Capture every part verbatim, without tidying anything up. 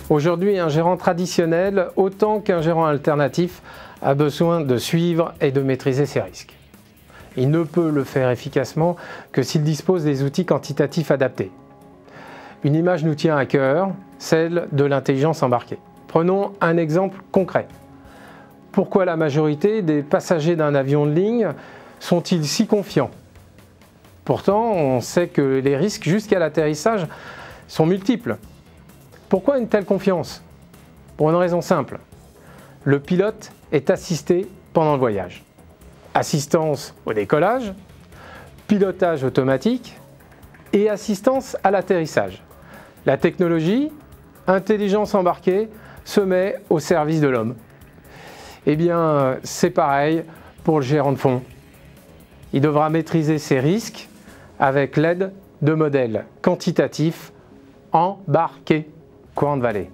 Aujourd'hui, un gérant traditionnel, autant qu'un gérant alternatif, a besoin de suivre et de maîtriser ses risques. Il ne peut le faire efficacement que s'il dispose des outils quantitatifs adaptés. Une image nous tient à cœur, celle de l'intelligence embarquée. Prenons un exemple concret. Pourquoi la majorité des passagers d'un avion de ligne sont-ils si confiants? Pourtant, on sait que les risques jusqu'à l'atterrissage sont multiples. Pourquoi une telle confiance? Pour une raison simple. Le pilote est assisté pendant le voyage. Assistance au décollage, pilotage automatique et assistance à l'atterrissage. La technologie, intelligence embarquée, se met au service de l'homme. Eh bien, c'est pareil pour le gérant de fonds. Il devra maîtriser ses risques avec l'aide de modèles quantitatifs embarqués. Quant Valley.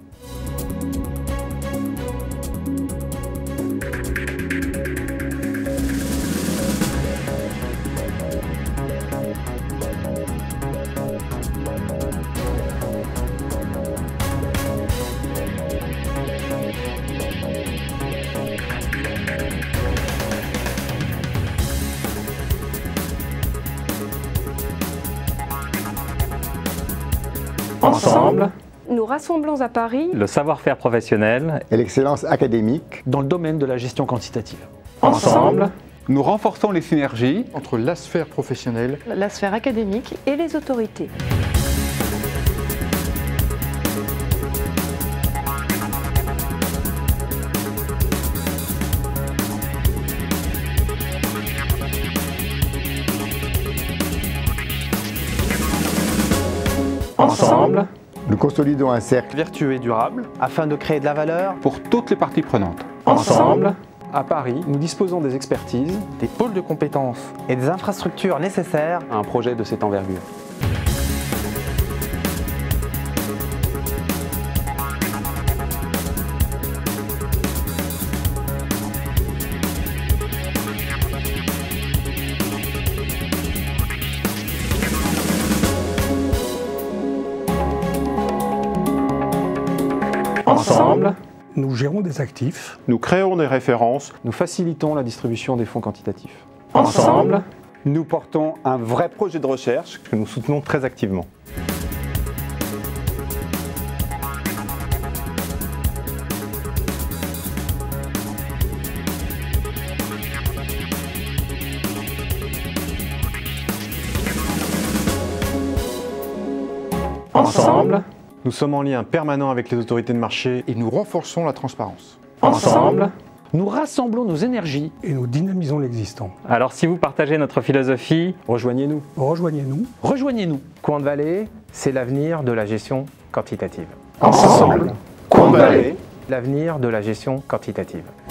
Ensemble, nous rassemblons à Paris le savoir-faire professionnel et l'excellence académique dans le domaine de la gestion quantitative. Ensemble, nous renforçons les synergies entre la sphère professionnelle, la sphère académique et les autorités. Ensemble, nous consolidons un cercle vertueux et durable afin de créer de la valeur pour toutes les parties prenantes. Ensemble, à Paris, nous disposons des expertises, des pôles de compétences et des infrastructures nécessaires à un projet de cette envergure. Ensemble, nous gérons des actifs. Nous créons des références. Nous facilitons la distribution des fonds quantitatifs. Ensemble, nous portons un vrai projet de recherche que nous soutenons très activement. Ensemble, nous sommes en lien permanent avec les autorités de marché et nous renforçons la transparence. Ensemble, nous rassemblons nos énergies et nous dynamisons l'existant. Alors si vous partagez notre philosophie, rejoignez-nous. Rejoignez-nous. Rejoignez-nous. Quant Valley, c'est l'avenir de la gestion quantitative. Ensemble, Quant Valley, l'avenir de la gestion quantitative.